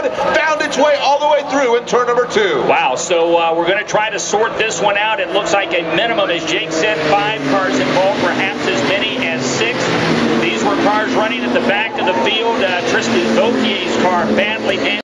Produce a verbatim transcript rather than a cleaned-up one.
found its way all the way through in turn number two. Wow, so uh, we're going to try to sort this one out. It looks like a minimum, as Jake said, five cars involved, perhaps as many as six. These were cars running at the back of the field. Uh, Tristan Gautier's car badly damaged.